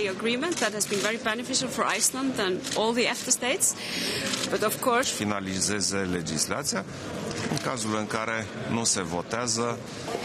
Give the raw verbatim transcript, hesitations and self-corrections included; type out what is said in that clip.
agreement that has been very beneficial for Iceland and all the EFTA states. But of course, finalizeze legislația. În cazul în care nu se votează,